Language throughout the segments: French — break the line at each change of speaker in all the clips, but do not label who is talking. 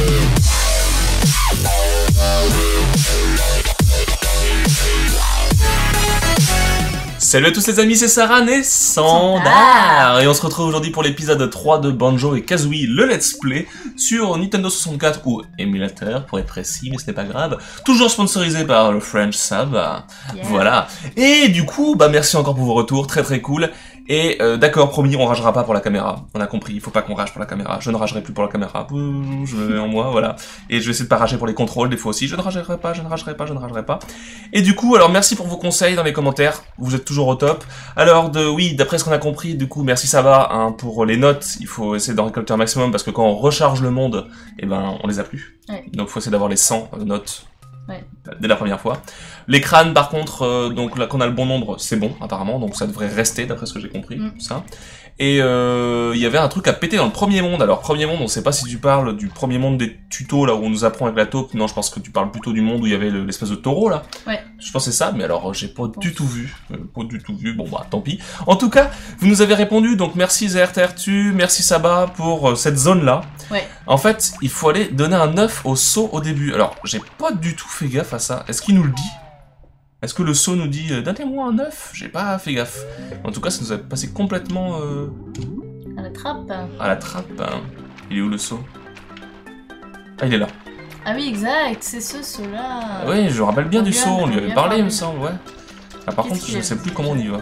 Salut à tous les amis, c'est Saran et Sandar et on se retrouve aujourd'hui pour l'épisode 3 de Banjo et Kazooie, le let's play sur Nintendo 64 ou émulateur pour être précis, mais ce n'est pas grave. Toujours sponsorisé par le French Sub, voilà. Et du coup, bah merci encore pour vos retours, très cool. Et d'accord, promis, on ragera pas pour la caméra. On a compris, il faut pas qu'on rage pour la caméra. Je ne ragerai plus pour la caméra. Je me mets en moi, voilà. Et je vais essayer de pas rager pour les contrôles, des fois aussi. Je ne ragerai pas, je ne ragerai pas, je ne ragerai pas. Et du coup, alors merci pour vos conseils dans les commentaires. Vous êtes toujours au top. Alors, oui, d'après ce qu'on a compris, du coup, merci Saba, hein, pour les notes. Il faut essayer d'en récolter un maximum parce que quand on recharge le monde, eh ben, on les a plus. Ouais. Donc, il faut essayer d'avoir les 100 notes. Ouais. Dès la première fois. Les crânes, par contre, donc là qu'on a le bon nombre, c'est bon, apparemment, donc ça devrait rester, d'après ce que j'ai compris, ça. Et il y avait un truc à péter dans le premier monde. Alors, premier monde, on sait pas si tu parles du premier monde des tutos, là, où on nous apprend avec la taupe. Non, je pense que tu parles plutôt du monde où il y avait l'espèce de taureau, là. Ouais. Je pense que c'est ça, mais alors, j'ai pas du tout vu. Bon, bah, tant pis. En tout cas, vous nous avez répondu, donc merci ZRTRTU, merci Saba pour cette zone-là. Ouais. En fait, il faut aller donner un œuf au seau au début. Alors, j'ai pas du tout fait gaffe à ça. Est-ce qu'il nous le dit? Est-ce que le seau nous dit « Donnez-moi un œuf » J'ai pas fait gaffe. En tout cas, ça nous a passé complètement...
À la trappe.
À la trappe. Hein. Il est où le seau? Ah, il est là.
Ah oui, exact, c'est ce seau-là.
Oui, je me rappelle bien du seau, on lui avait parlé, il me semble, ouais. Ah, par contre, je sais plus comment on y va.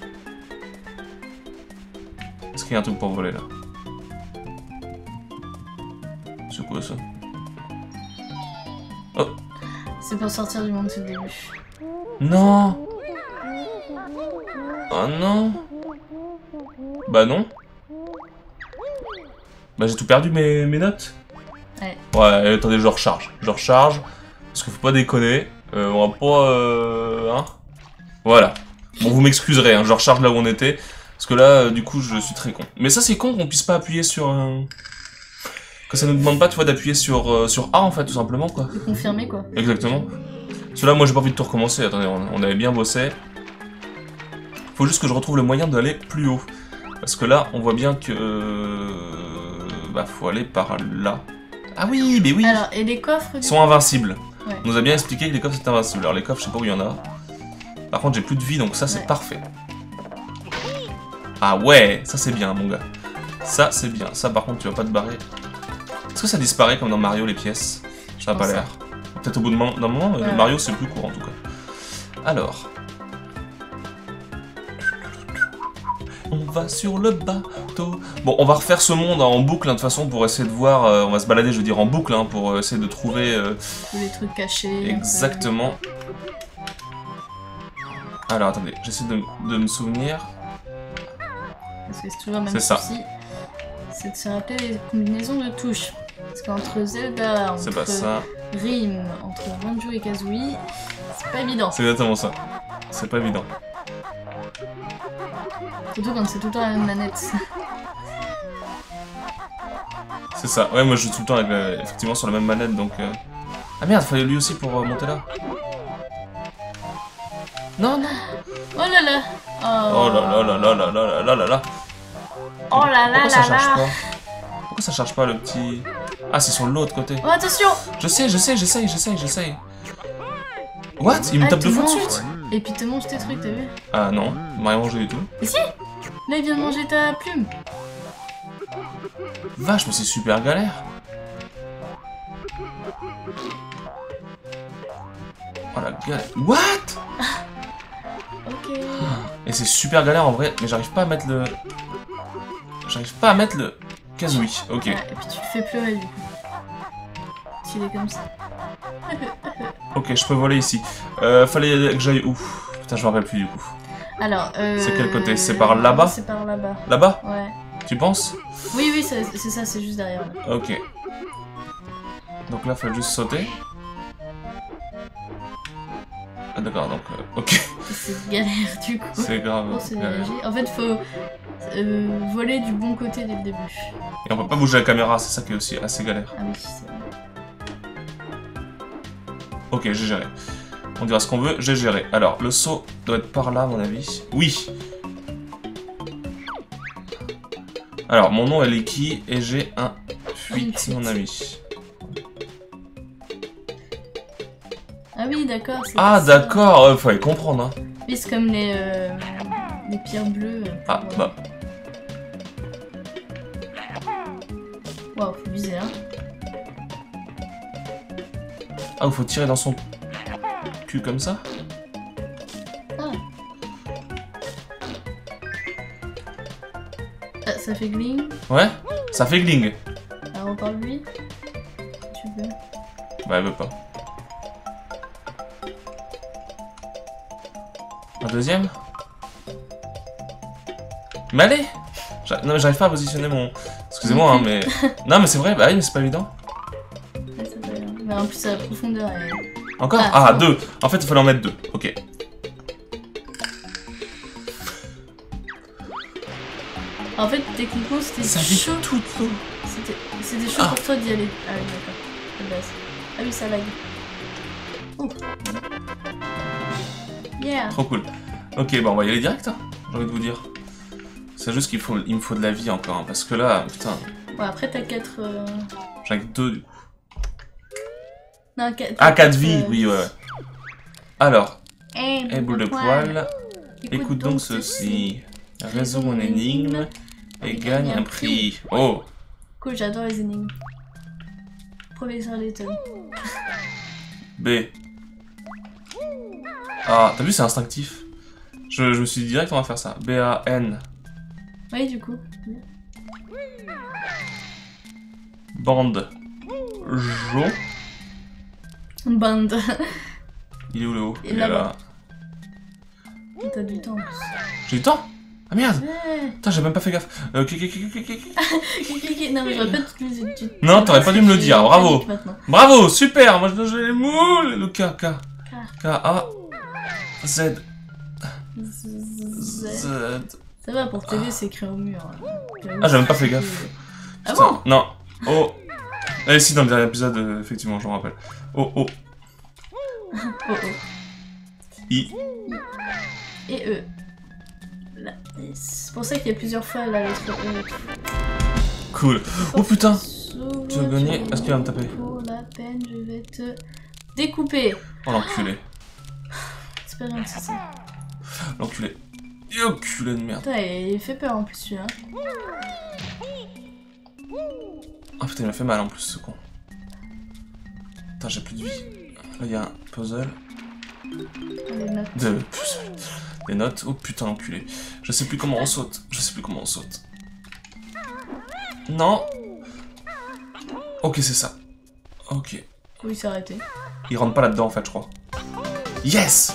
Est-ce qu'il y a un truc pour voler, là? C'est quoi, ça? Oh!
C'est pour sortir du monde, c'est le début.
Non! Oh non! Bah non! Bah j'ai tout perdu mes notes. Ouais. Ouais, attendez, je recharge. Je recharge. Parce qu'il faut pas déconner. On va pas... hein? Voilà. Bon, vous m'excuserez, hein, je recharge là où on était. Parce que là, du coup, je suis très con. Mais ça, c'est con qu'on puisse pas appuyer sur... Que ça nous demande pas, tu vois, d'appuyer sur A, en fait, tout simplement, quoi.
De confirmer, quoi.
Exactement. Cela, moi, j'ai pas envie de tout recommencer. Attendez, on avait bien bossé. Faut juste que je retrouve le moyen d'aller plus haut. Parce que là, on voit bien que... bah, faut aller par là. Ah oui, mais oui.
Alors, et les coffres,
ils sont invincibles. Ouais. On nous a bien expliqué que les coffres, c'est invincible. Alors, les coffres, je sais pas où il y en a. Par contre, j'ai plus de vie, donc ça, c'est parfait. Ah ouais, ça, c'est bien, mon gars. Ça, c'est bien. Ça, par contre, tu vas pas te barrer. Est-ce que ça disparaît comme dans Mario, les pièces? Ça n'a pas l'air. Peut-être au bout d'un moment, ouais. Mario c'est plus court en tout cas. Alors. On va sur le bateau. Bon, on va refaire ce monde en boucle, hein, de toute façon, pour essayer de voir... on va se balader, je veux dire, en boucle, hein, pour essayer de trouver...
tous les trucs cachés.
Exactement. Alors, attendez, j'essaie de me souvenir.
Parce que c'est toujours le même souci. C'est de se rappeler les combinaisons de touches. Parce qu'entre Zelda, entre Rim, entre Banjo et Kazooie, c'est pas évident.
C'est exactement ça. C'est pas évident.
Surtout quand c'est tout le temps la même manette.
C'est ça. Ouais, moi je joue tout le temps avec, effectivement sur la même manette, donc... Ah merde, fallait lui aussi pour monter là. Non, non.
Oh là là.
Oh là là là là là là là là là.
Oh là là là là.
Pourquoi ça charge pas le petit... Ah, c'est sur l'autre côté.
Oh, attention!
J'essaye. What? Il me tape deux fois de suite?
Et puis il te mange tes trucs, t'as vu?
Ah non, il m'a rien mangé du tout.
Mais si! Là, il vient de manger ta plume.
Vache, mais c'est super galère. Oh la galère. What?
Ok.
Et c'est super galère en vrai, mais j'arrive pas à mettre le... Kazooie, ok.
Ouais, et puis tu le fais pleurer du coup. S'il est comme ça.
Ok, je peux voler ici. Fallait que j'aille où? Putain, je me rappelle plus du coup.
Alors,
c'est quel côté? C'est par là-bas?
C'est par là-bas.
Là-bas?
Ouais.
Tu penses?
Oui, c'est ça, c'est juste derrière. Là.
Ok. Donc là, il faut juste sauter. Ah d'accord, donc ok.
C'est galère du coup.
C'est grave.
En fait, faut voler du bon côté dès le début.
Et on peut pas bouger la caméra, c'est ça qui est aussi assez galère.
Ah oui, c'est vrai.
Ok, j'ai géré. On dira ce qu'on veut, j'ai géré. Alors, le saut doit être par là, à mon avis. Oui. Alors, mon nom est Leki et j'ai un fuite, mon ami.
d'accord.
Ah, d'accord, fallait comprendre. Hein.
Oui, c'est comme les pierres bleues.
Ah, bah.
Waouh, faut viser, hein.
Ah, il faut tirer dans son cul comme ça.
Ah. Ça fait gling.
Ouais, ça fait gling.
Alors, reparle-lui. Si tu veux.
Bah, elle veut pas. Un deuxième. Mais allez. Non, mais j'arrive pas à positionner mon... Excusez-moi, hein, mais... Non, mais c'est vrai, bah oui, mais c'est pas évident.
Ouais, ça va, mais en plus, la profondeur est...
Encore? Ah, deux. En fait, il fallait en mettre deux. Ok.
En fait, techniquement, c'était chaud.
Tout l'eau.
C'était chaud pour toi d'y aller. Ah oui, d'accord. Ah oui, ça lag. Oh. Yeah.
Trop cool. Ok, bah on va y aller direct, hein, j'ai envie de vous dire. C'est juste qu'il me faut de la vie encore, hein, parce que là, putain...
Ouais, après t'as 4...
J'en ai que 2, du coup.
Non, 4...
Ah, 4 vies, oui, ouais. Alors, boule de poil, écoute donc ceci. Résous mon énigme et gagne un prix. Oh!
Cool, j'adore les énigmes. Professeur Layton.
B. Ah, t'as vu, c'est instinctif. Je me suis dit direct, on va faire ça. B-A-N.
Oui, du coup.
Bande. Jo.
Bande.
Il est où le haut?
Il est là. T'as du temps en plus.
J'ai du temps? Ah merde!
Ouais.
Putain, j'ai même pas fait gaffe.
Non, mais j'aurais pas toutes les études.
Non, t'aurais pas dû me le dire, bravo! Bravo, super! Moi, j'ai les moules! Le K, A, Z.
Ça va, pour t'aider, c'est écrit au mur.
Ah, j'ai même pas fait gaffe.
Ah
putain,
bon?
non. Oh. Eh si, dans le dernier épisode, effectivement, je me rappelle. Oh, oh. I.
Et E. C'est pour ça qu'il y a plusieurs fois la lettre E.
Cool. Oh putain. Tu veux gagner? Est-ce qu'il va me taper?
Pour la peine, je vais te découper.
Oh l'enculé.
C'est pas gentil ça.
L'enculé. Et enculé de merde.
Putain, il fait peur en plus celui-là.
Oh putain, il m'a fait mal en plus ce con. Putain, j'ai plus de vie. Là, il y a un puzzle.
Des notes.
Des notes. Oh putain, l'enculé. Je sais plus comment on saute. Non. Ok, c'est ça. Ok.
Oui, c'est arrêté.
Il rentre pas là-dedans en fait, je crois. Yes!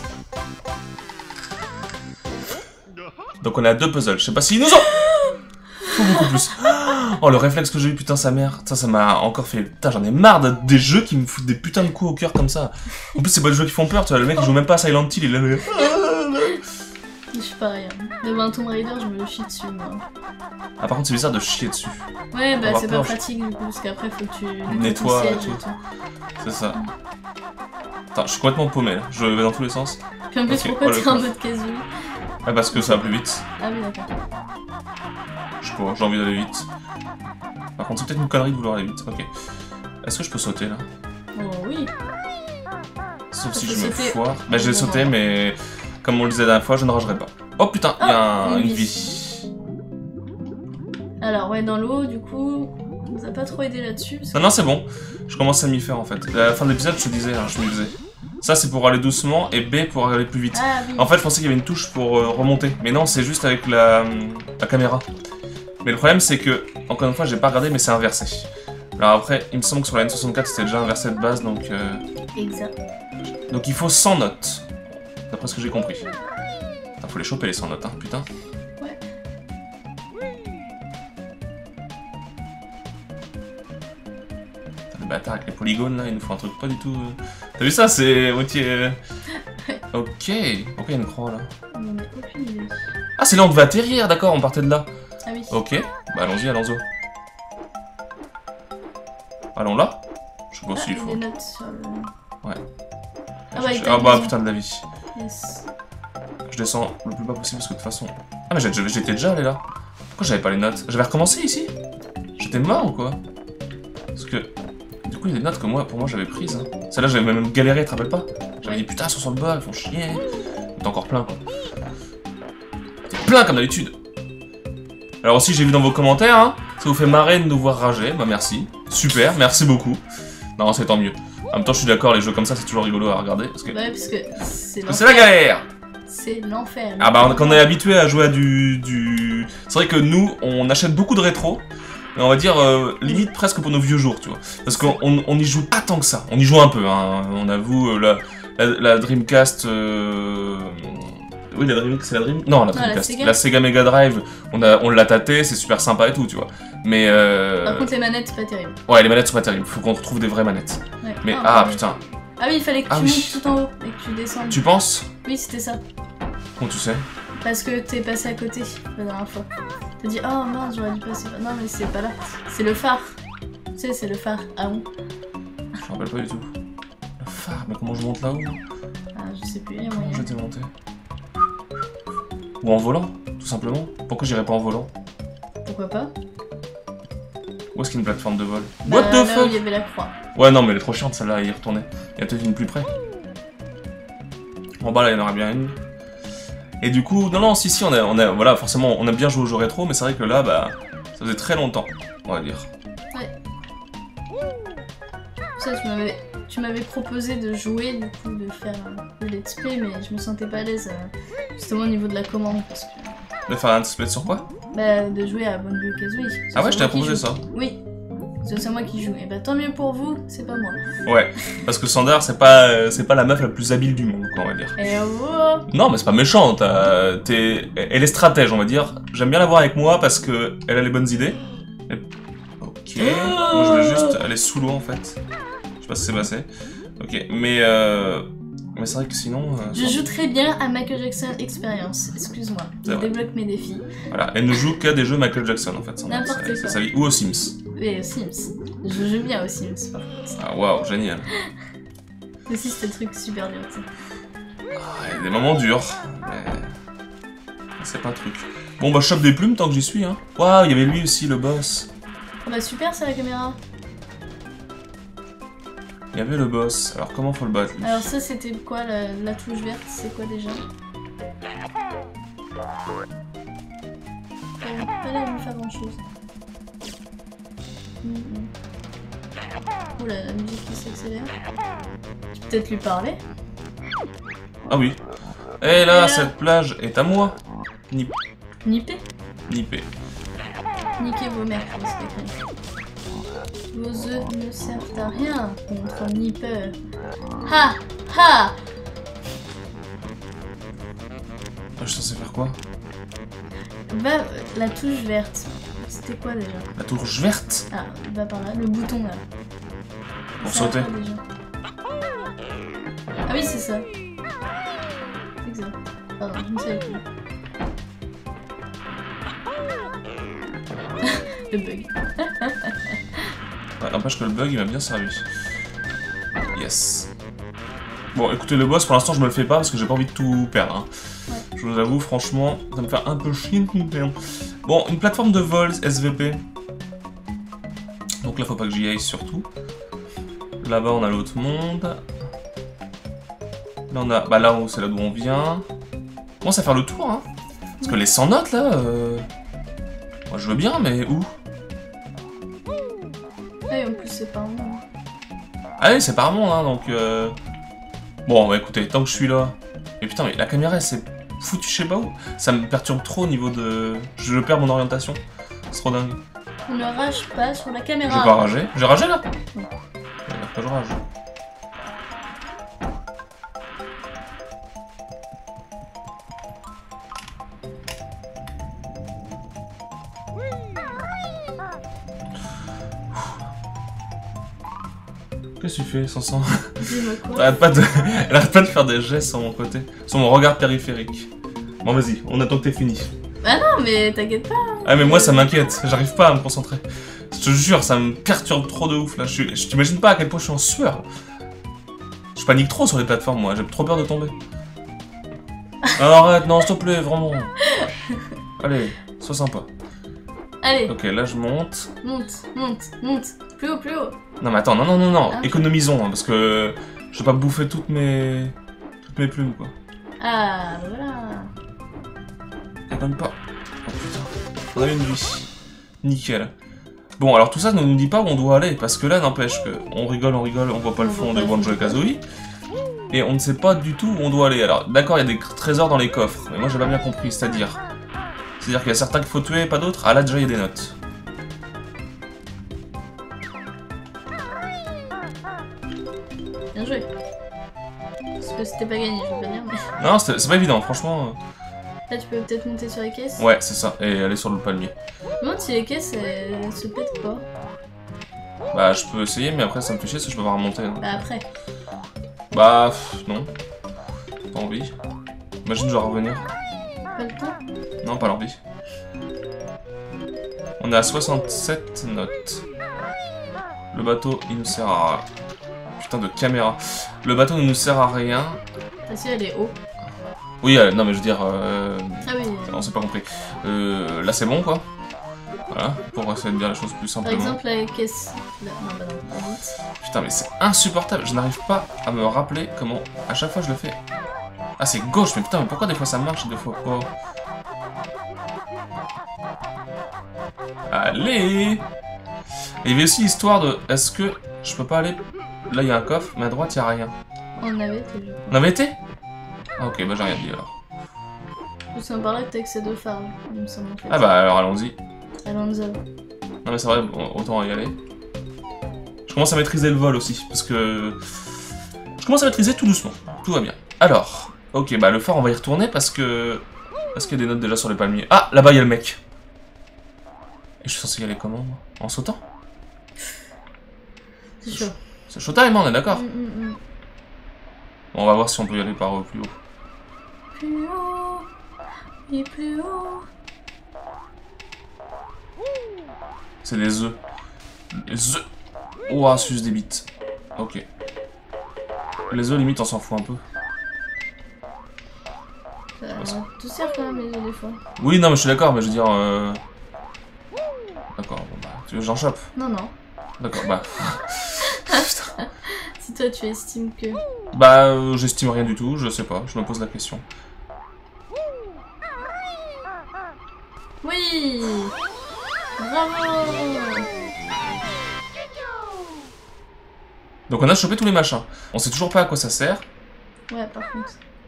Donc on est à 2 puzzles. Je sais pas s'ils nous ont... Faut beaucoup plus. Oh, le réflexe que j'ai eu, putain, sa mère. Ça m'a encore fait... Putain, j'en ai marre des jeux qui me foutent des putains de coups au cœur comme ça. En plus, c'est pas des jeux qui font peur, tu vois. Le mec, il joue même pas à Silent Hill, il est là...
Je suis pareil. Devant un Tomb Raider, je me chie dessus, moi.
Ah, par contre, c'est bizarre de chier dessus.
Ouais, bah c'est pas pratique du coup, parce qu'après, faut que tu
nettoies et tout. C'est ça. Attends, je suis complètement paumé là. Je vais dans tous les sens.
Puis en plus, pourquoi t'es en mode casual?
Ah, parce que ça va plus vite.
Ah oui, d'accord.
Je sais pas, j'ai envie d'aller vite. Par contre, c'est peut-être une connerie de vouloir aller vite. Ok. Est-ce que je peux sauter là?
Oh oui.
Sauf si je me foire. Bah, j'ai sauté, mais comme on le disait la dernière fois, je ne rangerai pas. Oh putain, il y a une vie.
Alors, ouais, dans l'eau, du coup, on nous a pas trop aidé là-dessus.
Non, non, c'est bon. Je commence à m'y faire en fait. À la fin de l'épisode, je te disais, hein, je m'y faisais. Ça, c'est pour aller doucement et B pour aller plus vite.
Ah, oui.
En fait, je pensais qu'il y avait une touche pour remonter. Mais non, c'est juste avec la caméra. Mais le problème, c'est que, encore une fois, j'ai pas regardé, mais c'est inversé. Alors après, il me semble que sur la N64, c'était déjà inversé de base, donc...
Exact.
Donc il faut 100 notes. D'après ce que j'ai compris. Putain, faut les choper les 100 notes, hein, putain.
Ouais.
Putain, le bâtard avec les polygones, là, il nous faut un truc pas du tout... T'as vu ça? C'est moitié... Ok. Pourquoi il y a une croix, là?
On en a aucune idée.
Ah, c'est là où on devait atterrir, d'accord, on partait de là.
Ah oui.
Ok, bah allons-y, allons-y. Allons là. Je sais pas s'il faut.
Des notes sur le...
Ouais.
Ah, bah,
ah bah putain de la vie.
Yes.
Je descends le plus bas possible parce que de toute façon... Ah mais j'étais déjà allé là. Pourquoi j'avais pas les notes? J'avais recommencé ici? J'étais mort ou quoi? Parce que... Du coup il y a des notes que moi, pour moi j'avais prises. Hein. Celle-là j'avais même galéré, tu te rappelles pas? J'avais dit putain, ils sont sur le bas, ils font chier. T'es encore plein quoi. T'es plein comme d'habitude. Alors aussi, j'ai vu dans vos commentaires, hein, ça vous fait marrer de nous voir rager. Bah merci. Super, merci beaucoup. Non, c'est tant mieux. En même temps, je suis d'accord, les jeux comme ça, c'est toujours rigolo à regarder. Parce que
ouais, parce que
c'est la galère.
C'est l'enfer.
Ah bah, quand on est habitué à jouer à du... C'est vrai que nous, on achète beaucoup de rétro. Mais on va dire, limite presque pour nos vieux jours, tu vois. Parce qu'on y joue pas tant que ça. On y joue un peu, hein. On avoue, la Dreamcast... Oui, c'est la Dream... Non, la Dreamcast. La Sega Mega Drive, on l'a tâté, c'est super sympa et tout, tu vois. Mais
Par contre, les manettes, c'est pas terrible.
Ouais, les manettes sont pas terribles. Faut qu'on retrouve des vraies manettes. Ouais. Mais putain.
Ah oui, il fallait que tu montes tout en haut et que tu descendes.
Tu penses?
Oui, c'était ça.
Comment tu sais? Parce
que t'es passé à côté la dernière fois. T'as dit, oh mince, j'aurais dû passer. Non, mais c'est pas là. C'est le phare. Tu sais, c'est le phare. Ah bon?
Je me rappelle pas du tout. Le phare? Mais comment je monte là-haut?
Ah, je sais plus, il y a moyen.
Comment j'étais monté? Ou en volant, tout simplement. Pourquoi j'irais pas en volant?
Pourquoi pas?
Où est-ce qu'il y a une plateforme de vol?
What the fuck? Là où il y avait la croix.
Ouais, non, mais elle est trop chiante celle-là à y retourner. Il y a peut-être une plus près. En bas là, il y en aura bien une. Et du coup, non, si, voilà, forcément, on a bien joué aux jeux rétro, mais c'est vrai que là, bah, ça faisait très longtemps, on va dire.
Ouais. Ça, tu m'avais proposé de jouer, du coup, de faire le let's play, mais je me sentais pas à l'aise, justement au niveau de la commande, parce que...
De faire un let's play sur quoi?
Bah, de jouer à Banjo Kazooie.
Ah ouais, je t'ai proposé ça?
Oui. C'est moi qui joue. Et bah tant mieux pour vous, c'est pas moi.
Ouais, parce que Sander, c'est pas la meuf la plus habile du monde, quoi, on va dire.
Et oh.
Non, mais c'est pas méchant, elle est stratège, on va dire. J'aime bien la voir avec moi parce que elle a les bonnes idées. Et... Ok, moi je voulais juste aller sous l'eau en fait. Je sais pas si c'est passé. Ok, mais c'est vrai que sinon...
je joue très bien à Michael Jackson Experience, excuse-moi. Je débloque mes défis.
Voilà, elle ne joue qu'à des jeux Michael Jackson en fait.
N'importe quoi.
C'est sa vie. Ou aux Sims.
Oui, aux Sims. Je joue bien aux Sims par contre.
Ah waouh, génial.
Aussi c'était le truc super dur, tu sais.
Il y a des moments durs, mais... c'est pas un truc. Bon bah je chope des plumes tant que j'y suis, hein. Waouh, il y avait lui aussi, le boss.
Oh bah super, c'est la caméra.
Il y avait le boss, alors comment faut le battre lui?
Alors ça c'était quoi la touche verte, c'est quoi déjà? Pas l'air de me faire grand chose. Oula, la musique qui s'accélère. Tu peux peut-être lui parler?
Ah oui. Et là, cette plage est à moi.
Nippé?
Nippé.
Niquez vos mères, c'est écrit. Vos œufs ne servent à rien contre Nipper. Ha! Ha!
Je suis censé faire quoi?
Va, la touche verte. C'était quoi déjà?
La touche verte?
Ah, va par là, le bouton là.
Pour sauter.
Ah oui, c'est ça. Exact. Pardon, je ne savais plus. Le bug.
Ouais, n'empêche que le bug il m'a bien servi. Yes. Bon, écoutez, le boss pour l'instant je me le fais pas parce que j'ai pas envie de tout perdre. Hein. Ouais. Je vous avoue, franchement, ça me fait un peu chier de tout perdre. Bon, une plateforme de vol SVP. Donc là, faut pas que j'y aille surtout. Là-bas, on a l'autre monde. Là, on a... Bah là, c'est là d'où on vient. Bon, ça va faire le tour, hein. Parce que les 100 notes, là... Moi, je veux bien, mais où?
Ouais, en plus, c'est par moi.
Ah oui, c'est par moi, hein, donc... Bon, bah écoutez, tant que je suis là... Mais putain, mais la caméra, elle s'est foutue je sais pas où. Ça me perturbe trop au niveau de... Je perds mon orientation. C'est trop dingue.
Ne rage pas sur la caméra.
Je vais pas rager. J'ai ragé, là? Ouais. Pas je rage. Qu'est-ce que tu fais, Sansan? Elle arrête pas de faire des gestes sur mon côté. Sur mon regard périphérique. Bon, vas-y, on attend que t'aies fini.
Ah non, mais t'inquiète pas.
Ah, mais moi, ça m'inquiète. J'arrive pas à me concentrer. Je te jure, ça me perturbe trop de ouf, là. Je t'imagine pas à quel point je suis en sueur. Je panique trop sur les plateformes, moi. J'ai trop peur de tomber. Alors, arrête, non, s'il te plaît, vraiment. Allez, sois sympa.
Allez.
Ok, là, je monte.
Monte. Plus haut.
Non, mais attends, non. Ah. Économisons, hein, parce que Je vais pas bouffer toutes mes plumes, quoi.
Ah, voilà.
Elle donne pas. Oh putain. On a une vie. Nickel. Bon, alors tout ça ne nous dit pas où on doit aller, parce que là, n'empêche que on rigole, on voit pas le fond de Banjo-Kazooie, et on ne sait pas du tout où on doit aller. Alors, d'accord, il y a des trésors dans les coffres, mais moi j'ai pas bien compris, c'est-à-dire qu'il y a certains qu'il faut tuer, pas d'autres. Ah là, déjà, il y a des notes.
Bien joué. Parce que c'était pas gagné, je veux pas dire, mais...
Non, c'est pas évident, franchement.
Là, tu peux peut-être monter sur les caisses.
Ouais, c'est ça, et aller sur le palmier.
Je me demande si les caisses, elles se pètent pas.
Bah, je peux essayer, mais après, ça me fait chier, parce que je peux pas remonter. Hein.
Bah, après.
Bah, non. Pas envie. Imagine, je dois revenir.
Pas le temps?
Non, pas l'envie. On est à 67 notes. Le bateau, il nous sert à... Putain de caméra. Le bateau ne nous sert à rien.
Ah si, elle est haut.
Oui, non mais je veux dire...
Ah oui.
On s'est pas compris. Là c'est bon quoi. Voilà, pour essayer de dire les choses plus simplement.
Par exemple, la caisse... Là. Non, bah non, pas vite.
Putain, mais c'est insupportable. Je n'arrive pas à me rappeler comment... À chaque fois je le fais. Ah, c'est gauche, mais putain, mais pourquoi des fois ça marche et des fois pas? Allez! Il y avait aussi l'histoire de... Est-ce que je peux pas aller... Là, il y a un coffre, mais à droite, il n'y a rien.
On avait été, je crois.
On avait été? Ah, ok, bah j'ai rien dit alors.
C'est par là que t'as accès au phare, il me semble en fait.
Ah bah alors allons-y.
Alonso.
Non mais c'est vrai, autant y aller. Je commence à maîtriser le vol aussi, parce que... Je commence à maîtriser tout doucement, tout va bien. Alors, ok, bah le phare on va y retourner parce que... Parce qu'il y a des notes déjà sur les palmiers. Ah, là-bas il y a le mec. Et je suis censé y aller comment, moi? En sautant?
C'est chaud.
C'est showtime, on est d'accord. Bon, on va voir si on peut y aller par plus haut.
Plus haut, et plus haut.
C'est des œufs. Les œufs. Ouah, suce des bites. Ok. Les œufs, limite, on s'en fout un peu.
Tout sert quand même les œufs des fois.
Oui, non, mais je suis d'accord, mais je veux dire... D'accord, bon bah, tu veux que j'en chope?
Non, non.
D'accord, bah... Putain.
Si toi tu estimes que...
Bah, j'estime rien du tout, je sais pas, je me pose la question.
Oui! Bravo!
Donc on a chopé tous les machins. On sait toujours pas à quoi ça sert.
Ouais, par contre.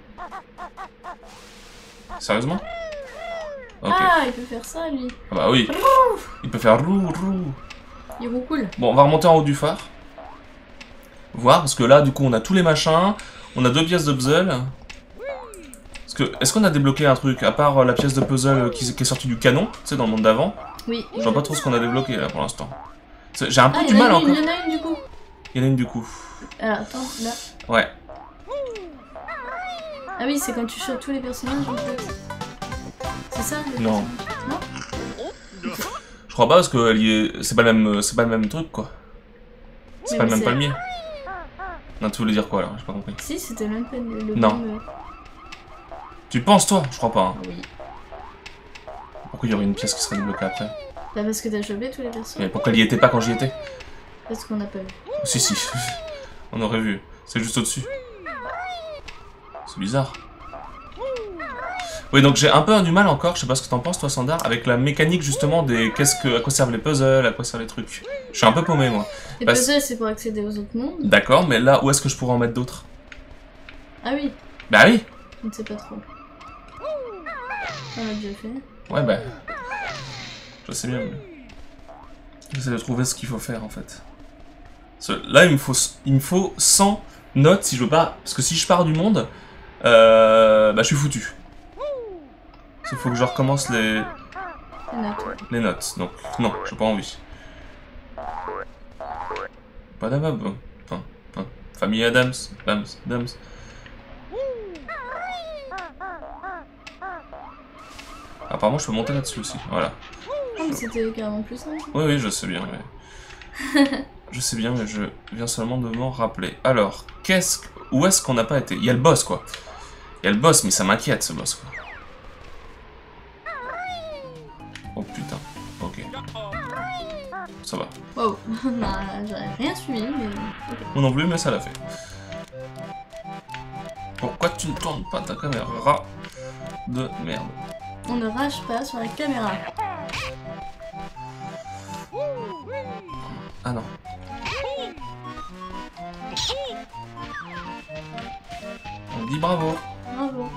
Sérieusement? Ok.
Ah, il peut faire ça, lui.
Ah bah oui. Il peut faire roux, roux.
Il roule cool.
Bon, on va remonter en haut du phare. Voir, parce que là, du coup, on a tous les machins. On a 2 pièces de puzzle. Parce que, est-ce qu'on a débloqué un truc, à part la pièce de puzzle qui est sortie du canon, tu sais, dans le monde d'avant?
Oui.
Je vois pas trop ce qu'on a débloqué, là, pour l'instant. J'ai un peu du mal encore.
Il y en a une, du coup.
Il y en a une, du coup.
Alors, attends, là.
Ouais.
Ah oui, c'est quand tu chopes tous les personnages, en fait. C'est ça?
Non.
Non?
Je crois pas, parce que c'est pas le même truc, quoi. C'est pas le même palmier. Non, tu voulais dire quoi, alors? J'ai pas compris.
Si, c'était le même palmier.
Non. Tu penses, toi? Je crois pas. Hein.
Oui.
Pourquoi il y aurait une pièce qui serait débloquée après?
Bah parce que t'as chopé tous les personnages.
Mais pourquoi elle y était pas quand j'y étais?
Parce qu'on n'a pas vu.
Si, si. On aurait vu. C'est juste au-dessus. C'est bizarre. Oui, donc j'ai un peu du mal encore, je sais pas ce que t'en penses toi Sandar, avec la mécanique justement des à quoi servent les puzzles, à quoi servent les trucs. Je suis un peu paumé moi.
Les puzzles c'est pour accéder aux autres mondes.
D'accord, mais là où est-ce que je pourrais en mettre d'autres?
Ah oui.
Bah oui.
Je ne sais pas trop. On l'a déjà fait.
Ouais bah... Je sais bien, mais... J'essaie de trouver ce qu'il faut faire en fait. Là il me faut 100 notes si je veux pas... Parce que si je pars du monde, bah je suis foutu. Il faut que je recommence les notes. Donc, non, j'ai pas envie. Pas d'abab. Famille Adams. Adams. Apparemment, je peux monter là-dessus aussi. Voilà.
Ah, mais c'était carrément plus simple.
Oui, je sais bien. Mais... je sais bien, mais je viens seulement de m'en rappeler. Alors, où est-ce qu'on n'a pas été? Il y a le boss, quoi. Il y a le boss, mais ça m'inquiète, ce boss, quoi. Oh putain, ok. Ça va.
Wow, j'aurais rien suivi, mais... Okay.
Moi non plus, mais ça l'a fait. Pourquoi tu ne tournes pas ta caméra de merde?
On ne rage pas sur la caméra.
Ah non. On dit bravo.
Bravo.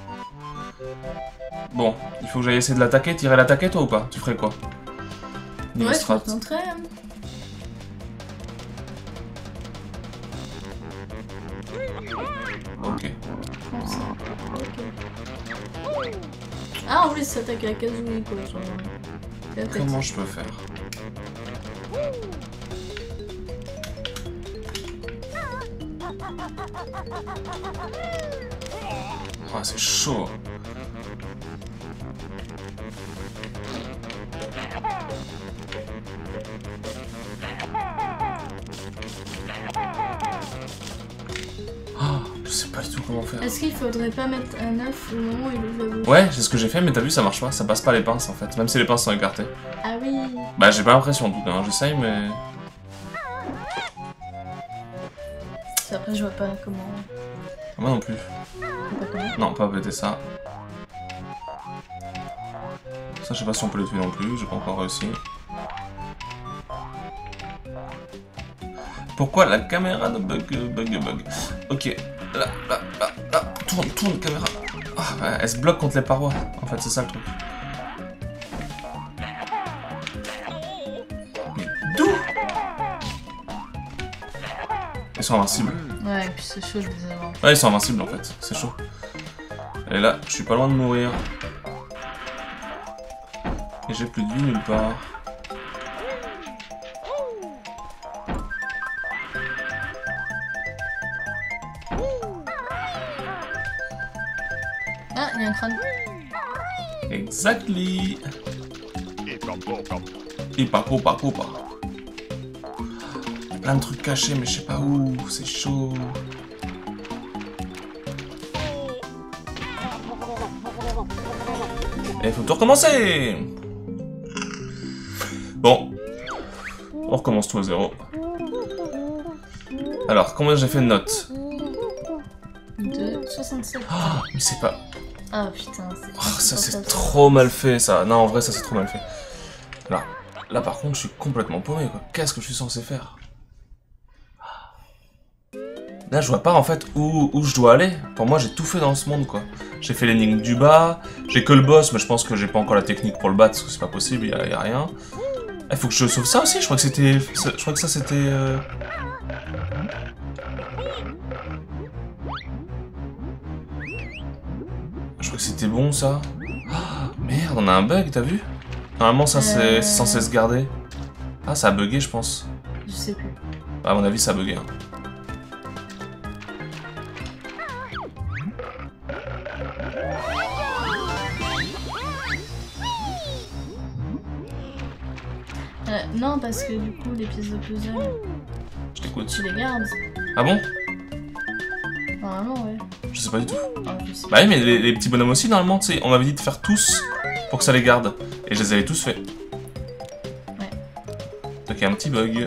Bon, il faut que j'aille essayer de l'attaquer. T'irais l'attaquer toi ou pas? Tu ferais quoi?
Ouais, je te montrer.
Ok.
Ah, en plus, ça s'attaque à Kazooie, quoi. Genre...
Comment je peux faire? Oh, c'est chaud. Je sais pas du tout comment faire.
Est-ce qu'il faudrait pas mettre un œuf au moment où il ouvre la bouche?
Ouais, c'est ce que j'ai fait, mais t'as vu, ça marche pas. Ça passe pas les pinces en fait, même si les pinces sont écartées.
Ah oui.
Bah, j'ai pas l'impression en tout cas. Hein. J'essaye, mais.
Après, je vois pas comment.
Moi non plus. Non, pas péter ça. Ça, je sais pas si on peut le tuer non plus. J'ai pas encore réussi. Pourquoi la caméra de bug? Ok. Là. Tourne, caméra. Ah, ouais, elle se bloque contre les parois. En fait, c'est ça le truc. Mais d'où? Ils sont invincibles.
Ouais, et puis c'est chaud de les avoir.
Ouais, ils sont invincibles en fait. C'est chaud. Et là, je suis pas loin de mourir. Et j'ai plus de vie nulle part.
Ah, il y a un crâne.
Exactly. Et pas. Plein de trucs cachés, mais je sais pas où. C'est chaud. Et il faut tout recommencer. Bon. On recommence tout à zéro. Alors, combien j'ai fait de notes?
67.
Oh, mais c'est pas...
Ah putain, c'est...
Oh, ça c'est trop mal fait ça. Non, en vrai, ça c'est trop mal fait. Là par contre, je suis complètement paumé quoi. Qu'est-ce que je suis censé faire? Là, je vois pas en fait où je dois aller. Pour moi, j'ai tout fait dans ce monde quoi. J'ai fait l'énigme du bas, j'ai que le boss, mais je pense que j'ai pas encore la technique pour le battre parce que c'est pas possible, y a rien. Il faut que je sauve ça aussi, je crois que c'était... Je crois que ça c'était... Je crois que c'était bon ça. Oh, merde, on a un bug, t'as vu? Normalement ça c'est censé se garder. Ah, ça a bugué je pense.
Je sais plus.
À mon avis ça a bugué. Hein.
Non, parce que du coup, les pièces de puzzle...
Je t'écoute.
Tu les gardes.
Ah bon?
Normalement, ouais.
Je sais pas du tout.
Ah, je sais.
Bah oui, mais les petits bonhommes aussi, normalement, tu sais, on m'avait dit de faire tous pour que ça les garde. Et je les avais tous faits.
Ouais.
Donc il y a un petit bug.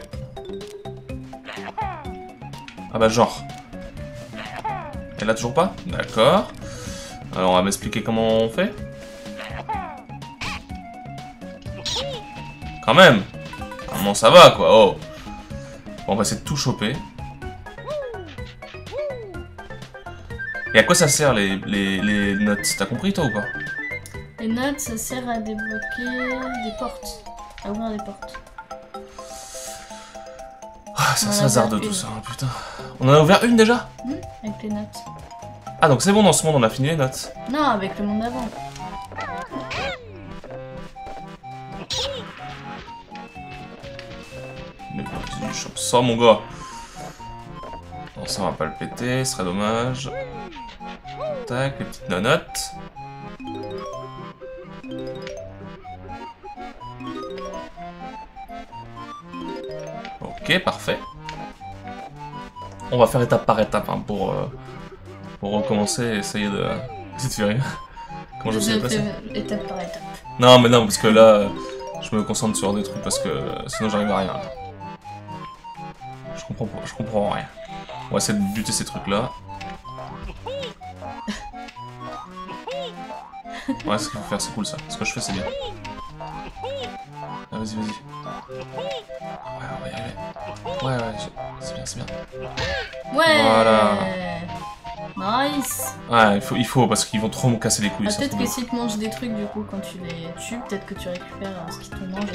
Ah bah genre. Et là toujours pas? D'accord. Alors on va m'expliquer comment on fait. Quand même. Comment ça va quoi, oh. Bon, on va essayer de tout choper. Et à quoi ça sert les notes? T'as compris toi ou pas?
Les notes, ça sert à débloquer des portes. À ouvrir des portes.
Ah, ça hasarde tout ça, putain. On en a ouvert une déjà?
Avec les notes.
Ah donc c'est bon, dans ce monde on a fini les notes?
Non, avec le monde d'avant.
Mais vas-y, je sors mon gars. Bon, ça on va pas le péter, ce serait dommage. Tac, les petites nonotes. Ok, parfait. On va faire étape par étape hein, pour recommencer et essayer de faire rien. Comment je sais passer?
Étape par étape.
Non, mais non, parce que là, je me concentre sur des trucs parce que sinon j'arrive à rien. Là. Je comprends rien. On va essayer de buter ces trucs là. Ouais, c'est ce qu'il faut faire, c'est cool ça. Ce que je fais, c'est bien. Ah, vas-y, vas-y. Ouais, on va y arriver. Ouais, c'est bien, c'est bien.
Ouais.
Voilà.
Nice.
Ouais, il faut parce qu'ils vont trop me casser les couilles.
Ah, peut-être que s'ils te mangent des trucs, du coup, quand tu les tues, peut-être que tu récupères ce qu'ils te mangent.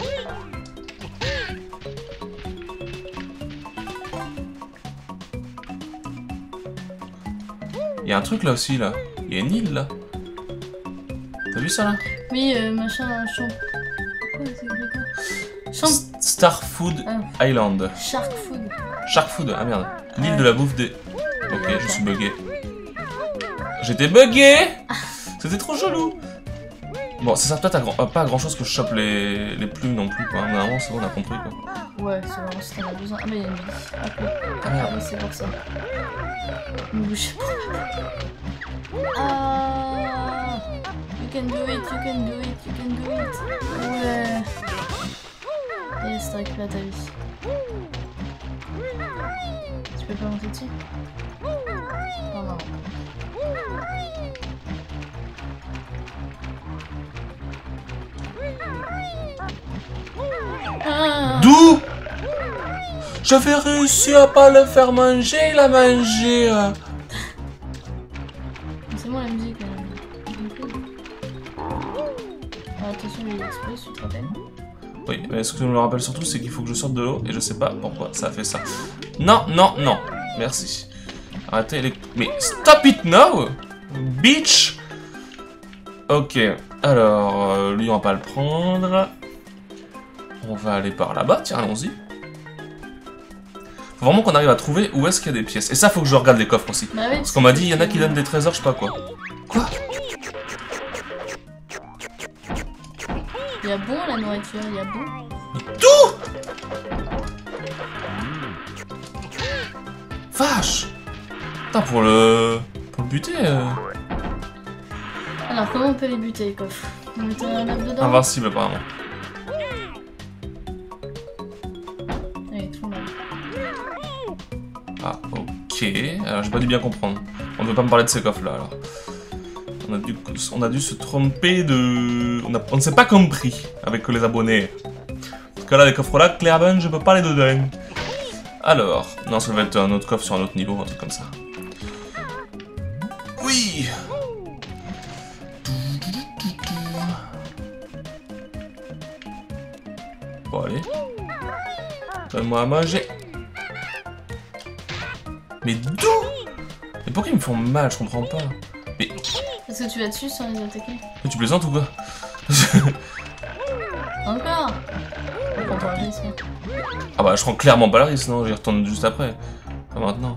Il y a un truc là aussi, là. Il y a une île, là. T'as vu ça, là?
Oui, machin, champ... Quoi, c'est écrit quoi? Champ...
Starfood Island.
Shark Food.
Shark Food, ah merde. L'île de la bouffe des... Ok, je suis bugué. J'étais bugué. C'était trop chelou. Bon, ça sert peut-être pas à grand chose que je chope les plumes non plus, quoi. Normalement, c'est bon, on a compris, quoi.
Ouais, c'est vraiment si t'en as besoin. Ah, mais il y a une vie. Ok.
Ah merde.
Oui, c'est pour ça. Ne bougez pas. Ah. You can do it, you can do it, you can do it. Ouais. Yes, t'as récupéré ta vie. Tu peux pas monter dessus? Oh non. Ah.
D'où? J'avais réussi à pas le faire manger, il a mangé.
C'est moi la musique là. Ah, attention, il explose, tu te rappelles?
Oui, mais ce que je me rappelle surtout, c'est qu'il faut que je sorte de l'eau et je sais pas pourquoi ça a fait ça. Non, non, non. Merci. Arrêtez les... Mais stop it now, bitch. Ok, alors, lui on va pas le prendre. On va aller par là-bas, tiens, allons-y. Faut vraiment qu'on arrive à trouver où est-ce qu'il y a des pièces. Et ça, faut que je regarde les coffres aussi.
Bah oui,
parce qu'on m'a dit, il y en a qui donnent des trésors, je sais pas quoi. Quoi?
Il y a bon la nourriture, il y a bon.
Tout! Vache! Putain, pour le buter...
Alors, comment on peut les buter, les coffres? On met un map dedans?
Invincible, apparemment.
Allez, tout le monde.
Ah, ok. Alors, j'ai pas dû bien comprendre. On ne veut pas me parler de ces coffres-là, alors. On a dû se tromper de... On ne s'est pas compris avec les abonnés. Parce que là, les coffres-là, clairement, je peux pas les donner. Alors... Non, ça va être un autre coffre sur un autre niveau, un truc comme ça. Oui! Bon, allez. Donne-moi à manger. Mais d'où? Mais pourquoi ils me font mal? Je comprends pas. Mais...
Est-ce que tu vas dessus sans les attaquer?
Mais tu plaisantes ou quoi?
Encore? On prend pas le risque.
Ah bah je prends clairement pas le risque, non? J'y retourne juste après. Pas maintenant.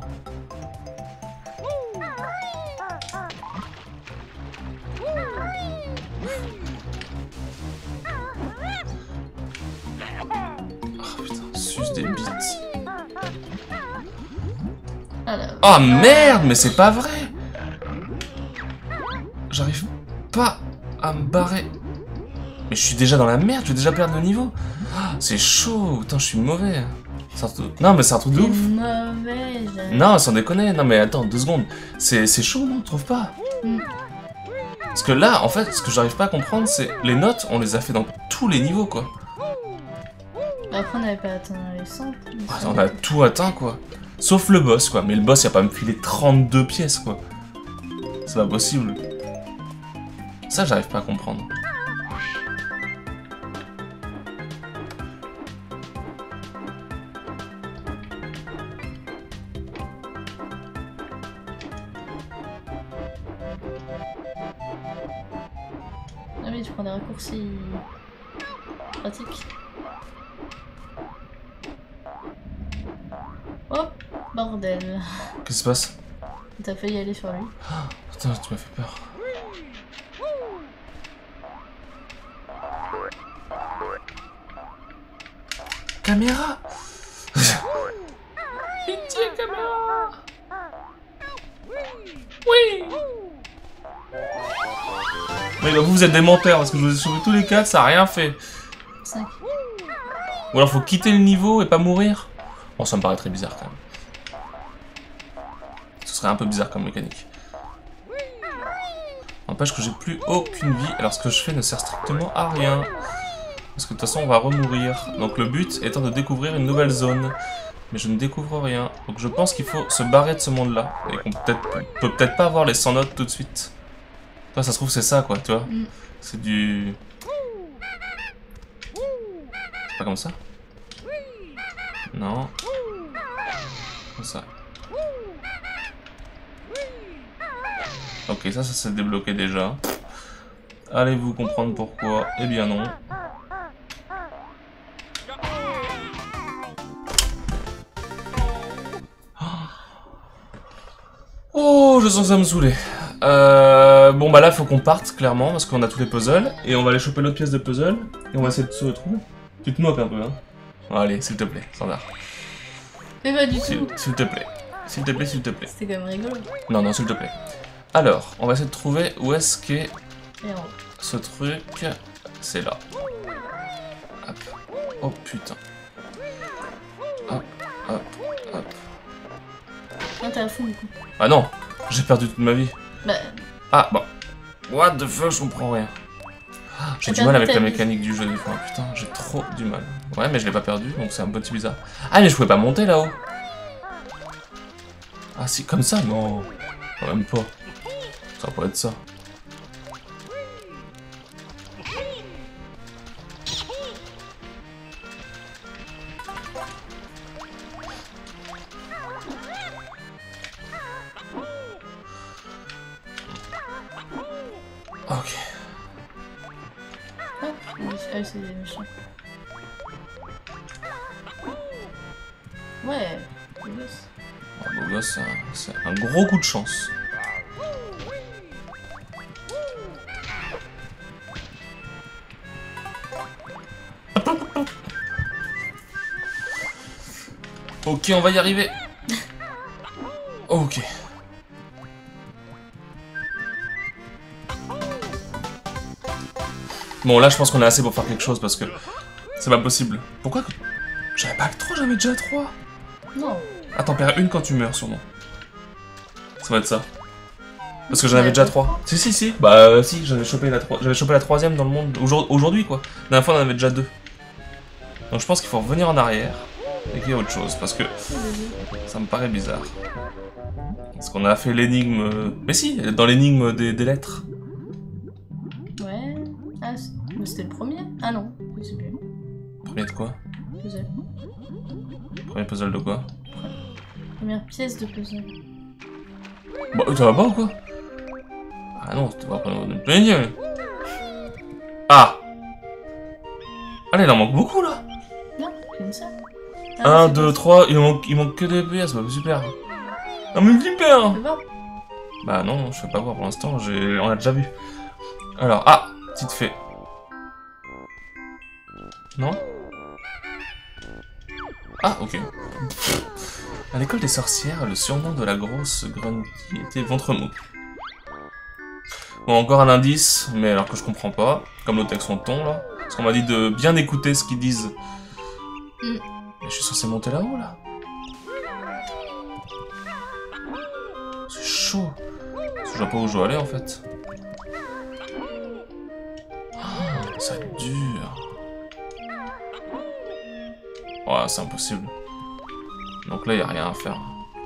Oh putain, suce des bites. Oh merde, mais c'est pas vrai! J'arrive pas à me barrer. Mais je suis déjà dans la merde, je vais déjà perdre le niveau. C'est chaud, putain, je suis mauvais. Non, mais c'est un truc de ouf.
Mauvais,
non, sans déconner. Non, mais attends, 2 secondes. C'est chaud, non, tu trouves pas? Parce que là, en fait, ce que j'arrive pas à comprendre, c'est les notes, on les a fait dans tous les niveaux, quoi.
Après, on n'avait pas atteint les centres.
On a tout atteint, quoi. Sauf le boss, quoi. Mais le boss, il a pas me filé 32 pièces, quoi. C'est pas possible. Ça, j'arrive pas à comprendre.
Ah oui, tu prends des raccourcis pratiques. Hop, bordel.
Qu'est-ce qui se passe?
T'as failli aller sur lui.
Oh, putain, tu m'as fait peur. Caméra. Pitié, caméra. Oui. Mais bah, vous êtes des menteurs parce que je vous ai sauvé tous les 4, ça a rien fait.
5.
Ou alors faut quitter le niveau et pas mourir. Bon, ça me paraît très bizarre quand même. Ce serait un peu bizarre comme mécanique. N'empêche que j'ai plus aucune vie, alors ce que je fais ne sert strictement à rien. Parce que de toute façon on va remourir. Donc le but étant de découvrir une nouvelle zone. Mais je ne découvre rien. Donc je pense qu'il faut se barrer de ce monde-là. Et qu'on peut peut-être pas avoir les 100 notes tout de suite. Toi ça se trouve c'est ça quoi, tu vois. C'est du... C'est pas comme ça? Non. Comme ça. Ok, ça s'est débloqué déjà. Allez-vous comprendre pourquoi? Eh bien non. Oh, je sens que ça me saouler. Bon bah là, faut qu'on parte, clairement, parce qu'on a tous les puzzles. Et on va aller choper l'autre pièce de puzzle. Et on va essayer de se retrouver. Tu te moques un peu, hein? Bon, allez, s'il te plaît, standard.
Mais pas du tout.
S'il te plaît. S'il te plaît, s'il te plaît.
C'était quand même rigolo.
Non, non, s'il te plaît. Alors, on va essayer de trouver où est-ce qu'est ce truc. C'est là. Hop. Oh putain. Hop, hop, hop.
Ah, t'es à fond du coup.
Ah non, j'ai perdu toute ma vie.
Bah...
Ah bon. What the fuck, je comprends rien. J'ai du mal avec la mécanique du jeu des fois. Putain, j'ai trop du mal. Ouais, mais je l'ai pas perdu, donc c'est un petit bizarre. Ah, mais je pouvais pas monter là-haut. Ah si, comme ça, non. Quand même pas. Ça pourrait être ça. Ok.
Ah, c'est méchant. Ouais, beau gosse.
Un beau gosse, c'est un gros coup de chance. Ok, on va y arriver. Ok. Bon, là, je pense qu'on a assez pour faire quelque chose parce que c'est pas possible. Pourquoi que... J'avais pas que 3, j'avais déjà 3.
Non.
Ah, t'en perds une quand tu meurs, sûrement. Ça va être ça. Parce que j'en avais déjà 3. Si. Bah, si, j'avais chopé la 3ème dans le monde. Aujourd'hui, quoi. La dernière fois, on en avait déjà 2. Donc, je pense qu'il faut revenir en arrière. Et qu'il y a autre chose, parce que ça me paraît bizarre. Parce qu'on a fait l'énigme... Mais si, dans l'énigme des lettres.
Ouais... Ah, c'était le premier? Ah non, je sais plus.
Premier de quoi?
Puzzle.
Premier puzzle de quoi?
Première pièce de puzzle.
Bah, ça va pas ou quoi? Ah non, tu vas pas nous plaindre. Ah! Allez, il en manque beaucoup, là!
Non, comme ça.
1, 2, 3, il manque que des pièces, bah super. Ah mais super. Bah non, je fais pas voir pour l'instant, on a déjà vu. Alors, ah, petite fée. Non? Ah, ok. À l'école des sorcières, le surnom de la grosse grunty était ventre mou. Bon, encore un indice, mais alors que je comprends pas, comme l'autre avec son ton là. Parce qu'on m'a dit de bien écouter ce qu'ils disent. Mais je suis censé monter là-haut, là. C'est chaud. Je vois pas où je dois aller, en fait. Oh, ça dure. Ouais, c'est impossible. Donc là, il n'y a rien à faire.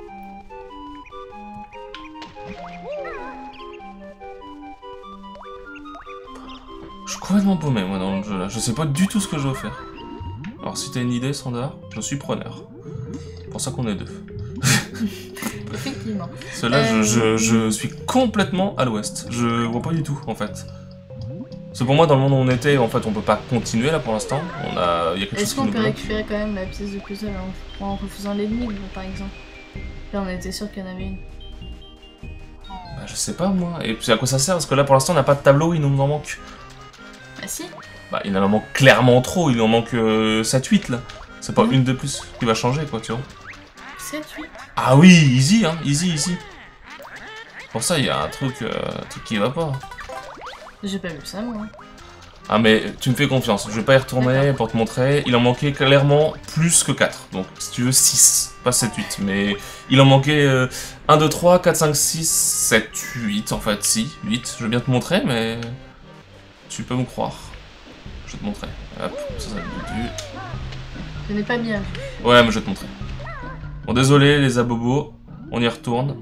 Je suis complètement paumé, moi, dans le jeu, là. Je sais pas du tout ce que je veux faire. Alors si t'as une idée, Sandar, je suis preneur. C'est pour ça qu'on est deux.
Effectivement.
Cela, je suis complètement à l'ouest. Je vois pas du tout, en fait. C'est pour moi, dans le monde où on était, en fait, on peut pas continuer, là, pour l'instant. Il y a quelque chose qui nous bloque.
Est-ce qu'on peut récupérer quand même la pièce de puzzle en refaisant l'énigme, par exemple? Là, on était sûr qu'il y en avait une.
Bah, je sais pas, moi. Et puis à quoi ça sert? Parce que là, pour l'instant, on n'a pas de tableau, il nous en manque.
Bah si.
Bah, il en manque clairement trop, il en manque 7-8 là. C'est pas une de plus qui va changer quoi, tu vois.
7-8?
Ah oui, easy, hein, easy. Pour ça, il y a un truc qui va pas.
J'ai pas vu ça, moi.
Ah mais tu me fais confiance, je vais pas y retourner pour te montrer. Il en manquait clairement plus que 4. Donc si tu veux 6, pas 7, 8. Mais il en manquait 1, 2, 3, 4, 5, 6, 7, 8 en fait. Si, 8. Je vais bien te montrer mais tu peux me croire. Je vais te montrer. Hop, ça va être du...
Je n'ai pas bien vu.
Ouais mais je vais te montrer. Bon désolé les abobos, on y retourne.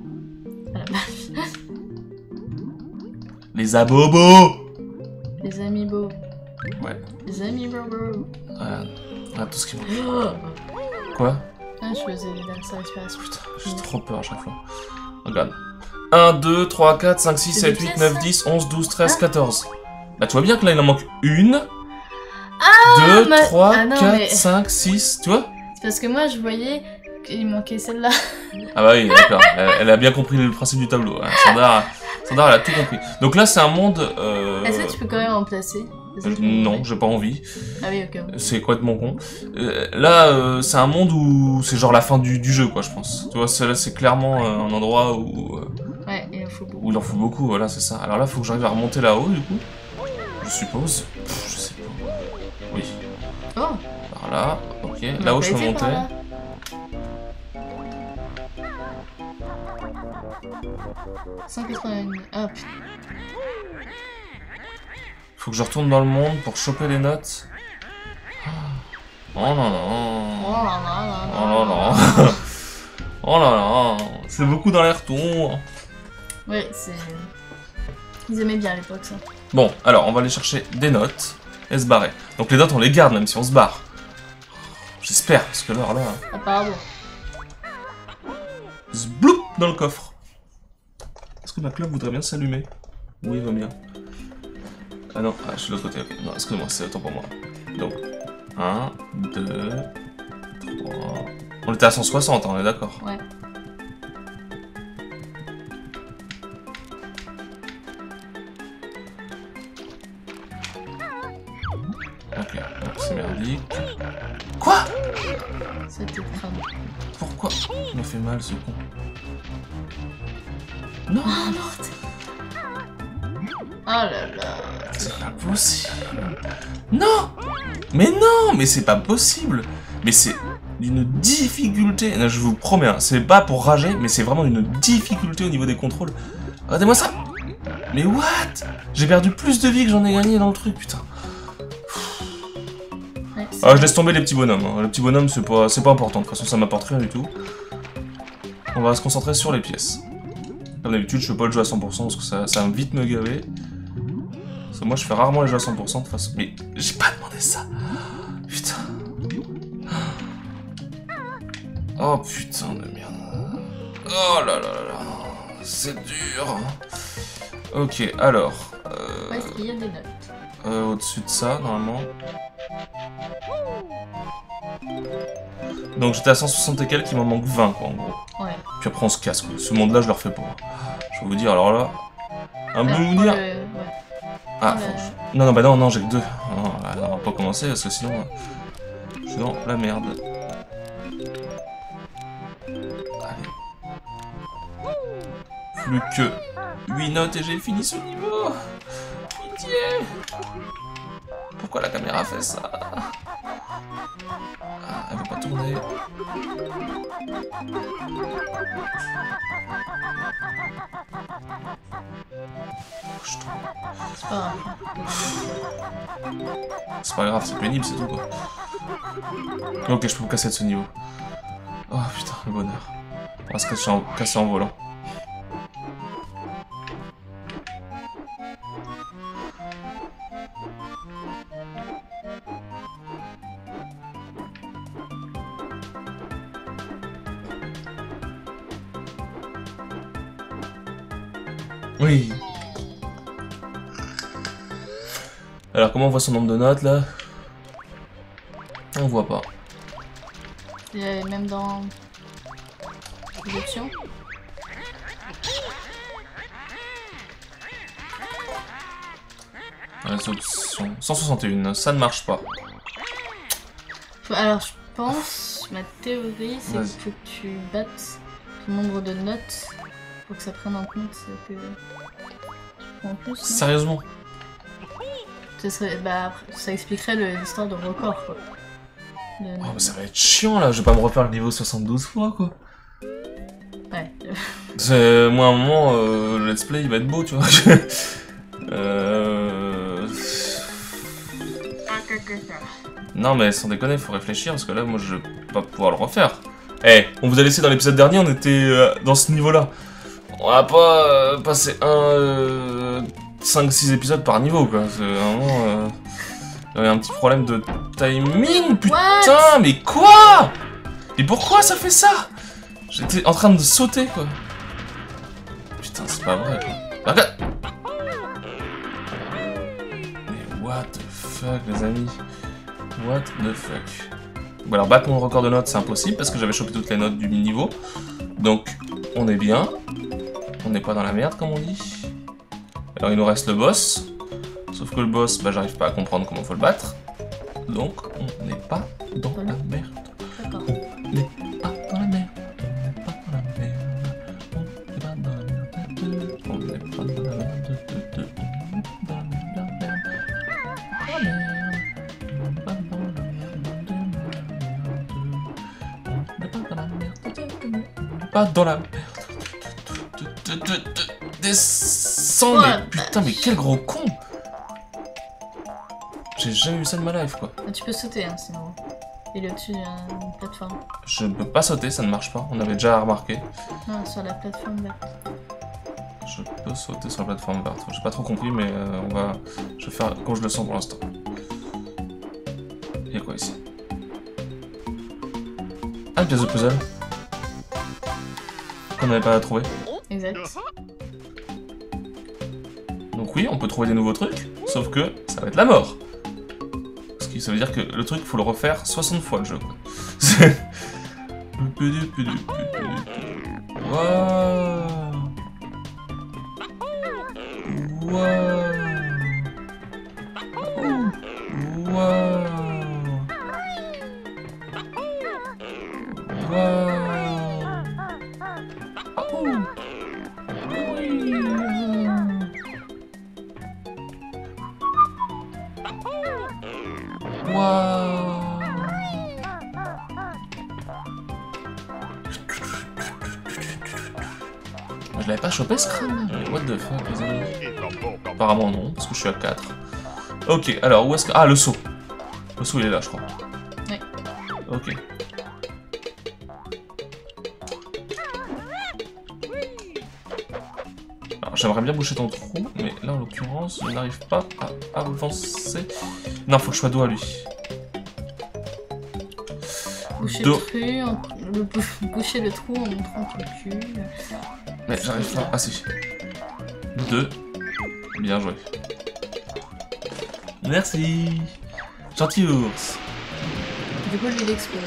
Les abobos.
Les amiibo.
Ouais.
Les amiibo.
Ah, tout ce qui marche. Oh. Quoi?
Ah, je faisais les danses à respiration.
Putain, j'ai trop peur à chaque fois. Regarde. 1, 2, 3, 4, 5, 6, 7, 8, 9, 10, 11, 12, 13, 14. Bah, tu vois bien que là, il en manque une. 2, 3, 4, 5, 6, tu vois?
C'est parce que moi, je voyais qu'il manquait celle-là.
Ah bah oui, d'accord. Elle a bien compris le principe du tableau. Hein. Sandar, elle a tout compris. Donc là, c'est un monde...
Est-ce que tu peux quand même en placer?
Non, j'ai pas envie.
Ah oui, ok.
C'est complètement con. Là, c'est un monde où c'est genre la fin du jeu, quoi, je pense. Tu vois, là, c'est clairement un endroit où...
ouais, il en faut beaucoup.
Où il en faut beaucoup, voilà, c'est ça. Alors là, faut que j'arrive à remonter là-haut, du coup. Je suppose. Je sais pas. Oui.
Oh.
Par là, ok. Là où je peux monter.
181. Ah putain.
Faut que je retourne dans le monde pour choper les notes. Oh là là.
Oh là là.
Oh là là. Oh là là. C'est beaucoup dans les retours.
Ouais, c'est... Ils aimaient bien à l'époque, ça.
Bon, alors, on va aller chercher des notes et se barrer. Donc les notes, on les garde même si on se barre. J'espère, parce que là...
Apparemment.
Zbloup dans le coffre. Est-ce que ma clope voudrait bien s'allumer? Oui, il va bien. Ah non, je suis de l'autre côté. Okay. Non, excuse-moi, c'est autant pour moi. Donc, 1, 2, 3... On était à 160, hein, on est d'accord?
Ouais.
Ok, donc c'est merdique. Quoi?
C'était crâne.
Pourquoi? Il m'a fait mal, ce con. Non!
Oh, morte! Oh là là!
C'est pas possible! Non! Mais non! Mais c'est pas possible! Mais c'est d'une difficulté! Non, je vous promets, hein, c'est pas pour rager, mais c'est vraiment une difficulté au niveau des contrôles. Regardez-moi ça! Mais what? J'ai perdu plus de vie que j'en ai gagné dans le truc, putain!
Ouais,
ah, je laisse tomber les petits bonhommes. Hein. Les petits bonhommes, c'est pas important. De toute façon, ça m'apporte rien du tout. On va se concentrer sur les pièces. Comme d'habitude, je fais pas le jeu à 100% parce que ça va vite me gaver. Parce que moi, je fais rarement les jeux à 100% de toute façon. Mais j'ai pas demandé ça. Putain. Oh putain de merde. Oh là là là là. C'est dur. Ok, alors.
Où est-ce qu'il y a des notes?
Au-dessus de ça, normalement. Donc j'étais à 160 et quelques, il m'en manque 20 quoi en gros.
Ouais.
Puis après on se casse quoi. Ce monde là je le refais pas. Je vais vous dire alors là. Un peu vous dire.
Ouais.
Ah non bah non j'ai que 2. Non, là, on va pas commencer parce que sinon je suis dans la merde. Allez. Plus que 8 notes et j'ai fini ce niveau. Pitié. Pourquoi la caméra fait ça? Ah, elle veut pas tourner. C'est pas grave, c'est pénible, c'est tout quoi. Ok, je peux me casser de ce niveau. Oh putain, le bonheur. On va se casser en volant. Oui. Alors comment on voit son nombre de notes là? On voit pas.
Et même dans les options.
Les options. 161, ça ne marche pas.
Alors je pense, ma théorie c'est qu'il faut que tu battes ton nombre de notes pour que ça prenne en compte que tu prends plus.
Sérieusement?
Ça expliquerait l'histoire de record, quoi.
Oh, mais ça va être chiant, là. Je vais pas me refaire le niveau 72 fois, quoi.
Ouais.
Moi, à un moment, le let's play, il va être beau, tu vois. Non, mais sans déconner, faut réfléchir, parce que là, moi, je vais pas pouvoir le refaire. Eh, on vous a laissé dans l'épisode dernier, on était dans ce niveau-là. On va pas passer 5-6 épisodes par niveau, quoi. C'est vraiment... Il y a un petit problème de timing, putain.
What?
Mais quoi? Et pourquoi ça fait ça? J'étais en train de sauter, quoi. Putain, c'est pas vrai, quoi. Regarde. Mais what the fuck, les amis? What the fuck? Bon, alors battre mon record de notes, c'est impossible, parce que j'avais chopé toutes les notes du mi-niveau. Donc, on est bien. On n'est pas dans la merde, comme on dit. Alors, il nous reste le boss. Sauf que le boss, bah, j'arrive pas à comprendre comment faut le battre. Donc, on n'est pas dans la merde.
D'accord.
On n'est pas dans la merde. On n'est pas dans la merde. On n'est pas dans la merde. On n'est pas dans la merde. Pas dans la merde. Descends, mais putain, mais quel gros con! J'ai jamais vu ça de ma life, quoi.
Tu peux sauter, hein, sinon. Il est au-dessus d'une plateforme.
Je ne peux pas sauter, ça ne marche pas. On avait déjà remarqué.
Non, sur la plateforme verte.
Je peux sauter sur la plateforme verte. J'ai pas trop compris, mais je vais faire comme je le sens pour l'instant. Il y a quoi ici? Ah, une pièce de puzzle. Qu'on n'avait pas à trouver.
Exact.
Donc oui, on peut trouver des nouveaux trucs, sauf que ça va être la mort. Parce que ça veut dire que le truc, faut le refaire 60 fois le jeu, quoi. Waouh. Waouh. Waouh. Waouh. Je l'avais pas chopé ce crâne? What the fuck, les amis? Apparemment non, parce que je suis à 4. Ok, alors où est-ce que... Ah, le saut. Le saut il est là, je crois.
Oui.
Ok. Alors j'aimerais bien boucher ton trou, mais là en l'occurrence, je n'arrive pas à avancer. Non, faut que je sois dos à lui.
Boucher le trou en montrant ton cul.
Mais j'arrive pas. Ah si. 2. Bien joué. Merci. Gentil ours.
Du coup, lui, il explose.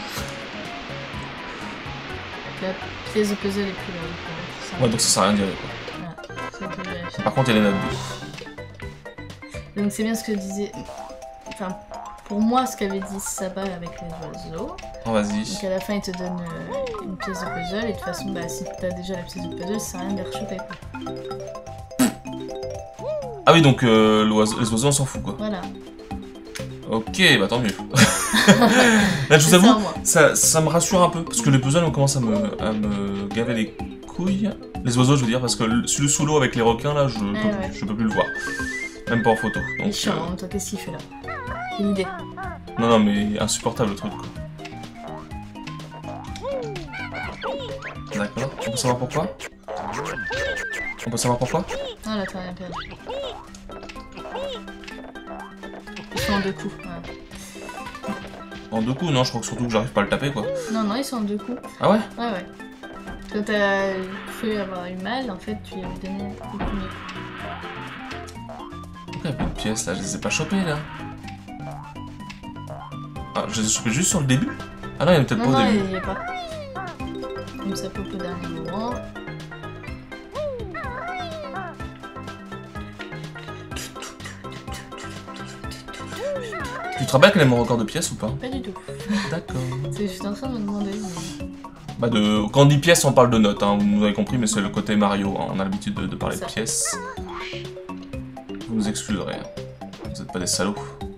La pièce de puzzle est plus là.
Ouais, donc ça sert à rien d'y aller, quoi. Voilà, par contre, il y a les notes.
Donc c'est bien ce que disait... Enfin, pour moi, ce qu'avait dit Saba avec les oiseaux.
Oh, vas-y.
Donc à la fin, il te donne une pièce de puzzle, et de toute façon, bah, si t'as déjà la pièce de puzzle, ça sert à rien de les rechoper, quoi.
Ah oui, donc les oiseaux, on s'en fout, quoi.
Voilà.
Ok, bah tant mieux. Là, je vous avoue, ça me rassure un peu, parce que les puzzles, on commence à me gaver les couilles. Les oiseaux, je veux dire, parce que celui sous l'eau avec les requins, là, je peux plus le voir. Même pas en photo. Donc,
il est chiant, toi, qu'est-ce qu'il fait là? Une idée.
Non, mais insupportable le truc, quoi. D'accord, on peut savoir pourquoi? On peut savoir pourquoi?
Ah là, t'as rien perdu. Ils sont en 2 coups, ouais.
En 2 coups? Non, je crois que surtout que j'arrive pas à le taper, quoi.
Non, ils sont en 2 coups.
Ah ouais?
Ouais. Quand t'as cru avoir eu mal, en fait, tu lui avais donné le premier coup.
Pourquoi il y a plus de pièces, là? Je les ai pas chopées, là. Ah, je les ai chopées juste sur le début? Ah non, il y en a peut-être pas au début.
Non, il y a pas. Comme ça pop au dernier moment.
Tu te rappelles quel est mon record de pièces ou pas?
Pas du tout.
D'accord.
C'est juste en train de me demander. Mais...
Bah quand on dit pièces, on parle de notes, hein. Vous avez compris, mais c'est le côté Mario, hein. On a l'habitude de parler de pièces. Vous nous excluderez. Hein. Vous êtes Faites pas des salauds.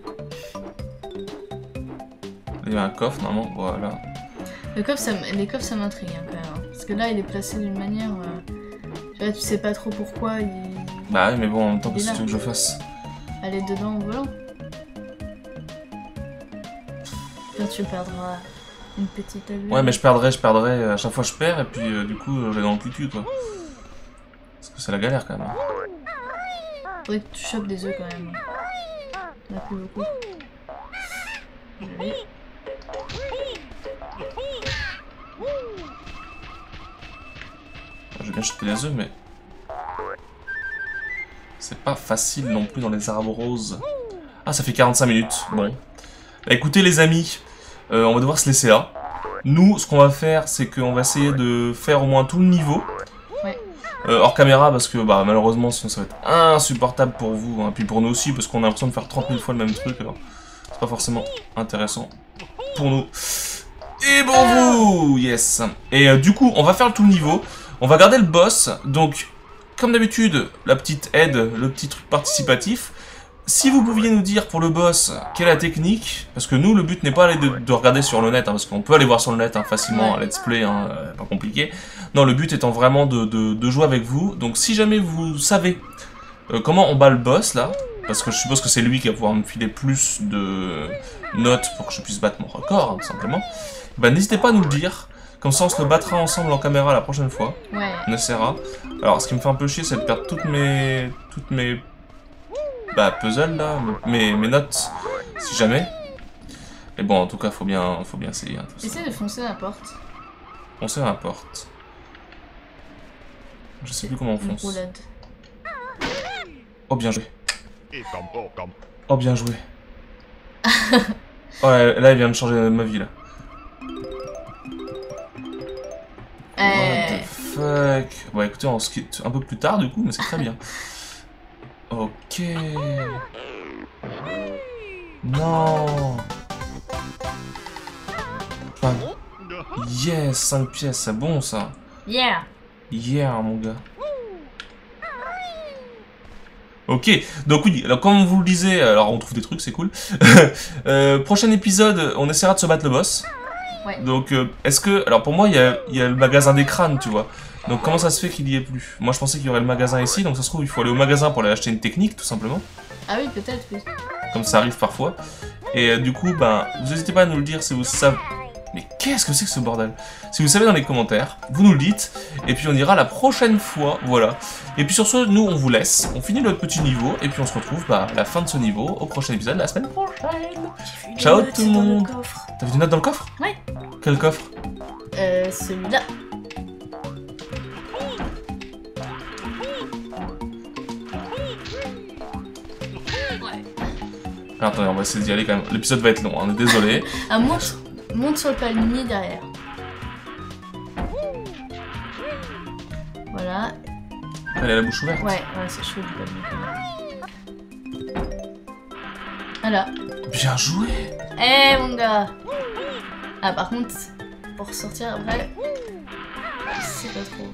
Il y a un coffre, normalement, voilà.
Les coffres, ça m'intrigue hein, quand même. Hein. Parce que là, il est placé d'une manière... tu sais pas trop pourquoi il...
Bah oui, mais bon, en même temps, qu'est-ce que tu veux que je fasse?
Aller dedans en volant. Là, tu perdras une petite allure.
Ouais, mais je perdrai, à chaque fois je perds, et puis du coup, je vais dans le cul, quoi. Parce que c'est la galère, quand même.
Faudrait que tu chopes des œufs, quand même. Il n'y en a plus beaucoup. Joli.
J'ai bien choper les œufs, mais... c'est pas facile non plus dans les arbres roses. Ah, ça fait 45 minutes. Bon. Bah, écoutez, les amis, on va devoir se laisser là. Nous, ce qu'on va faire, c'est qu'on va essayer de faire au moins tout le niveau.
Ouais.
Hors caméra, parce que bah, malheureusement, sinon ça va être insupportable pour vous. Hein, puis pour nous aussi, parce qu'on a l'impression de faire 30 000 fois le même truc. Alors, c'est pas forcément intéressant pour nous. Et pour vous, yes. Et du coup, on va faire tout le niveau. On va garder le boss. Donc, comme d'habitude, la petite aide, le petit truc participatif. Si vous pouviez nous dire pour le boss quelle est la technique, parce que nous le but n'est pas de regarder sur le net, hein, parce qu'on peut aller voir sur le net hein, facilement, un let's play, hein, pas compliqué. Non, le but étant vraiment de jouer avec vous. Donc si jamais vous savez comment on bat le boss là, parce que je suppose que c'est lui qui va pouvoir me filer plus de notes pour que je puisse battre mon record, hein, tout simplement, bah, n'hésitez pas à nous le dire. Comme ça on se le battra ensemble en caméra la prochaine fois.
Ouais.
On essaiera. Alors ce qui me fait un peu chier c'est de perdre toutes mes bah, puzzles là, mes notes, si jamais. Mais bon, en tout cas, faut bien essayer. Hein,
essaye de foncer la porte.
Foncer la porte. Je sais plus comment on fonce.
Roulade.
Oh, bien joué. Oh, bien joué. Oh, là, il vient de changer ma vie là. What the fuck. Bon, écoutez, on se quitte un peu plus tard du coup, mais c'est très bien. Ok. Non. Enfin, yes, 5 pièces, c'est bon ça.
Yeah.
Yeah, mon gars. Ok, donc oui, alors comme vous le disiez, alors on trouve des trucs, c'est cool. Prochain épisode, on essaiera de se battre le boss.
Ouais.
Donc, est-ce que... alors pour moi, il y a le magasin des crânes, tu vois. Donc comment ça se fait qu'il y ait plus? Moi je pensais qu'il y aurait le magasin ici, donc ça se trouve il faut aller au magasin pour aller acheter une technique tout simplement.
Ah oui, peut-être, oui.
Comme ça arrive parfois. Et du coup, ben, vous n'hésitez pas à nous le dire si vous savez... Mais qu'est-ce que c'est que ce bordel? Si vous savez dans les commentaires, vous nous le dites, et puis on ira la prochaine fois, voilà. Et puis sur ce, nous on vous laisse, on finit notre petit niveau, et puis on se retrouve à la fin de ce niveau, au prochain épisode, la semaine prochaine. Ciao tout le monde. T'as vu des notes dans le coffre?
Ouais.
Quel coffre?
Celui-là.
Attendez, on va essayer d'y aller quand même. L'épisode va être long, on est désolé.
Ah, monte sur le palmier derrière. Voilà.
Elle a la bouche ouverte.
Ouais, c'est chaud du palmier. Voilà.
Bien joué.
Eh mon gars. Ah par contre, pour sortir après, c'est pas trop.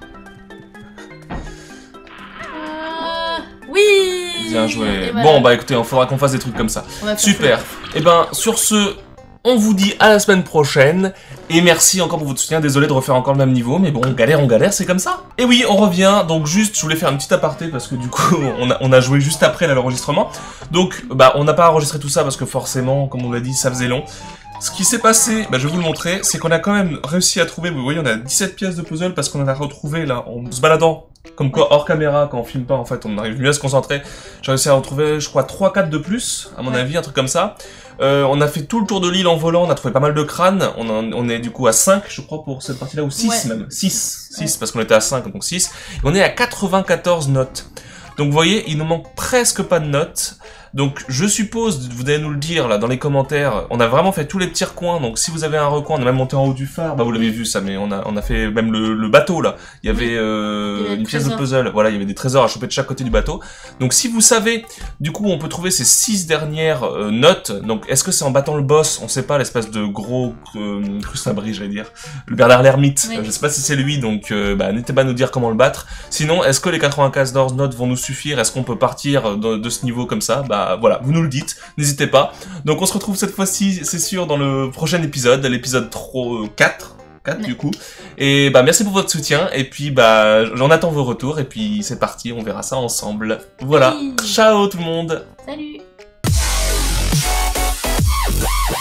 Oui.
Bien joué.
Voilà.
Bon bah écoutez, il faudra qu'on fasse des trucs comme ça. Super. Et ben sur ce, on vous dit à la semaine prochaine. Et merci encore pour votre soutien. Désolé de refaire encore le même niveau, mais bon, on galère, c'est comme ça. Et oui, on revient. Donc juste, je voulais faire une petite aparté parce que du coup, on a joué juste après l'enregistrement. Donc bah on n'a pas enregistré tout ça parce que forcément, comme on l'a dit, ça faisait long. Ce qui s'est passé, bah, je vais vous le montrer, c'est qu'on a quand même réussi à trouver, vous voyez, on a 17 pièces de puzzle parce qu'on en a retrouvé là, en se baladant, comme quoi hors caméra, quand on filme pas, en fait, on arrive mieux à se concentrer. J'ai réussi à retrouver, je crois, 3-4 de plus, à mon avis, un truc comme ça. On a fait tout le tour de l'île en volant, on a trouvé pas mal de crânes, on est du coup à 5, je crois, pour cette partie-là, ou 6 même. 6, parce qu'on était à 5, donc 6. Et on est à 94 notes. Donc vous voyez, il nous manque presque pas de notes. Donc je suppose, vous allez nous le dire là dans les commentaires, on a vraiment fait tous les petits recoins, donc si vous avez un recoin, on a même monté en haut du phare, bah vous l'avez vu ça, mais on a fait même le bateau là, il y avait une pièce de puzzle, voilà, il y avait des trésors à choper de chaque côté du bateau. Donc si vous savez, du coup on peut trouver ces 6 dernières notes, donc est-ce que c'est en battant le boss, on sait pas, l'espèce de gros crustabri j'allais dire, le Bernard l'ermite, je sais pas si c'est lui, donc bah n'hésitez pas à nous dire comment le battre. Sinon, est-ce que les 94 notes vont nous suffire, est-ce qu'on peut partir de ce niveau comme ça, bah bah voilà, vous nous le dites, n'hésitez pas. Donc on se retrouve cette fois-ci, c'est sûr, dans le prochain épisode, l'épisode 4 du coup. Et bah merci pour votre soutien, et puis bah j'en attends vos retours, et puis c'est parti, on verra ça ensemble. Voilà, ciao tout le monde.
Salut.